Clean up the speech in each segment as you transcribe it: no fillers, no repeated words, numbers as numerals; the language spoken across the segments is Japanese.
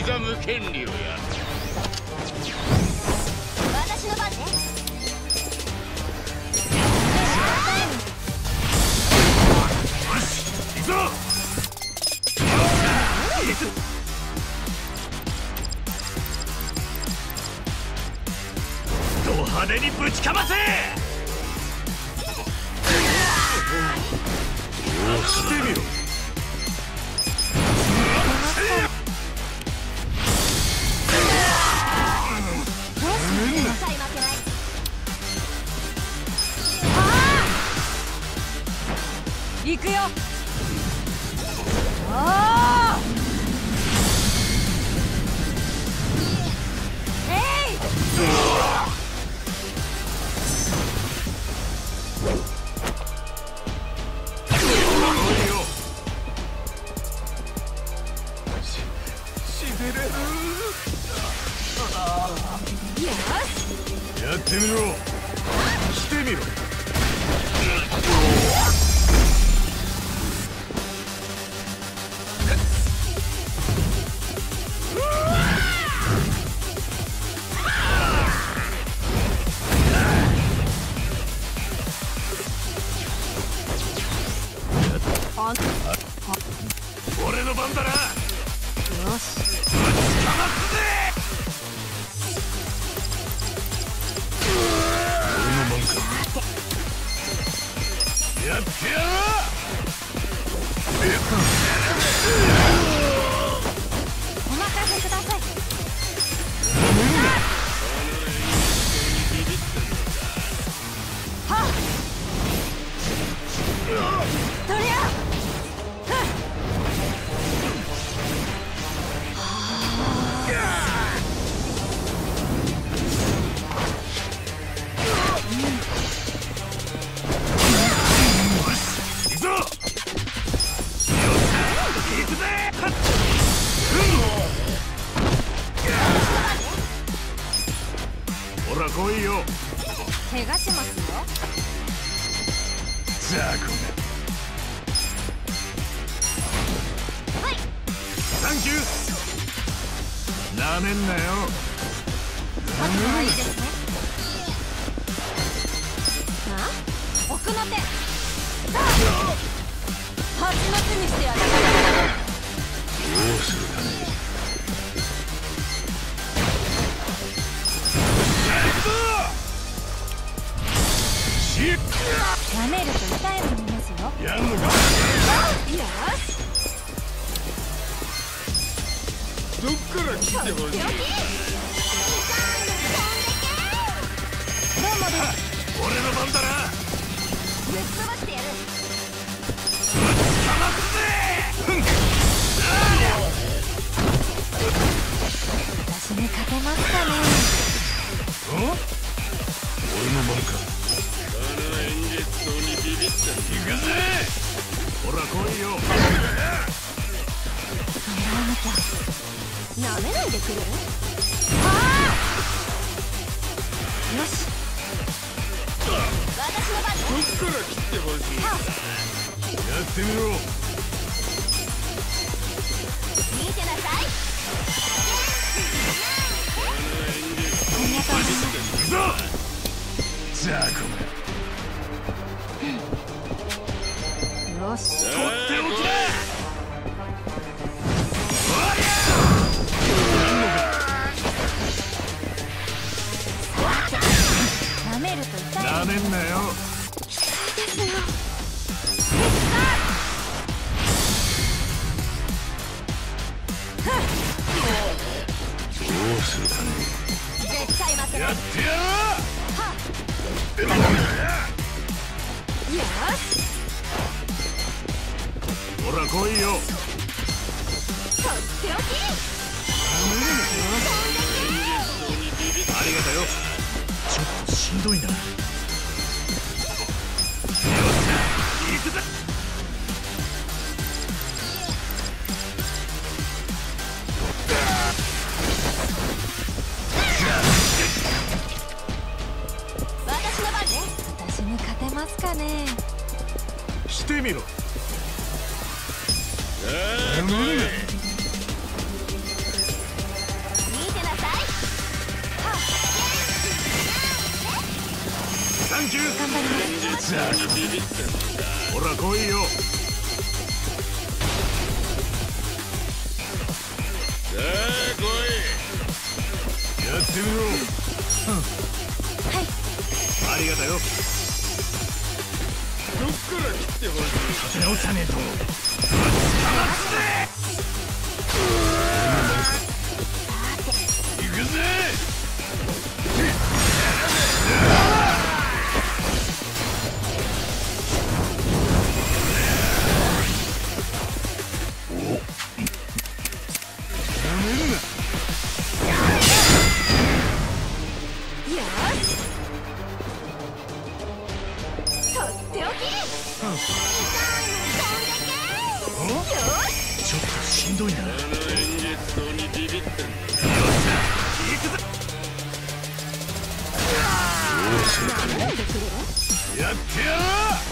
刻む権利をやる。 私の番ね。 よし行くぞ。ド派手にぶちかませ。してみろ。 行くよ。ああ。えい。 しびれる。 よし。 やってみろ。してみろ。俺の番だな。よし。ぶちかますぜ。俺の番か。やってやる。 お任せください。はっ。とりゃ。 ほら来いよ。 怪我しますよ。 ザコめ。 はい。 サンキュー。なめんなよ。 勝つのはいいですね。あ？奥の手。さあ。八の手にしてやる。 どうするかね。 舐めると痛い目見ますよ。 やんのか。 よし。 どっから来てほしい。 どうもです。 俺の番だな。 ぶっ飛ばしてやる。 ぶちかますぜ。 私に勝てますかね。 俺の番か。 にビビった。 行くぜ。ほら来いよ。 狙わなきゃ。舐めないでくれる？はあ。よし。私の番ね。 どっから来てほしい。 やってみろ。 見てなさい。ありがとうございます。 行くぞ。ザコめ。 よし。 取っておきな。 舐めると痛い。 なめんなよ。 ですよ。 どうするかね。 絶対負けない。 やってやる。 はっ。よし。 ほら来いよ。 とっておき。 ありがとよ。ちょっとしんどいな。よっしゃ、行くぜ。 私の番ね。私に勝てますかね。 してみろ。 サンキュー。 頑張ります。 さあビビってんのか。 ほら来いよ。 さあ来やってみろ。 はい。 ありがとよ。 い。どっから切ってほしい。 立て直さねえと。行くぜ。 よし。とっておき。よし。 ちょっとしんどいな。 あの演術塔にビビってんのか。 行くぜ。 なめないでくれ。 やってやる。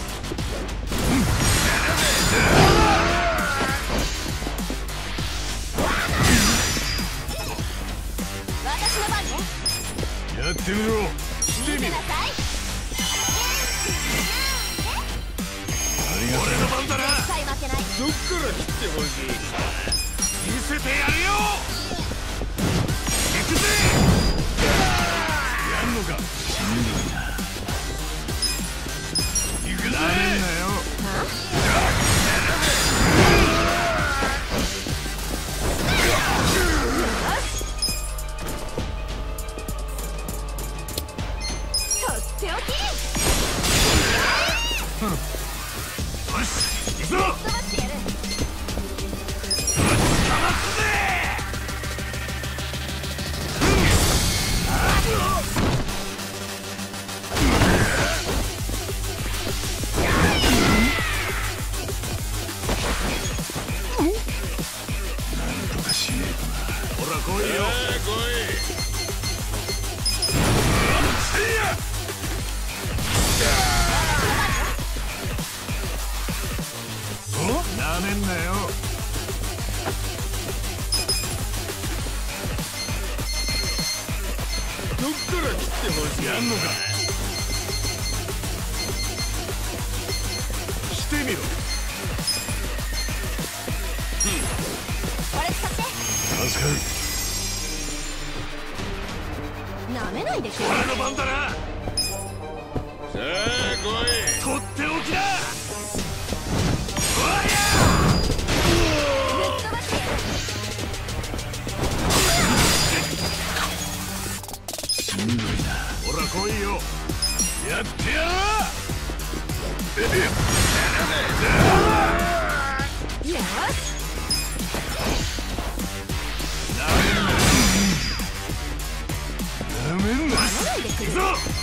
私の番ね。 やってみろ。してみろ。 見てなさい。 俺の番だな。 絶対負けない。 どっから切ってほしい。 見せてやるよ。行くぜ。やんのか。しんどいな。行くぜ。なめんなよ。 とっておき。 よし、行くぞ。 飛ばしてやる。 なんとかしねえとな。ほら来いよ。 さあ来い。 なめんなよ。 どっから切ってほしい。 やんのか。してみろ。 これ使って。 助かる。 なめないでくれ。 俺の番だな。 さあ来い。 とっておきだ。 ぶっ飛ばしてやる。 しんどいな。ほら来いよ。やってやる。 よし。 なめんな。 なめないでくれ。 行くぞ。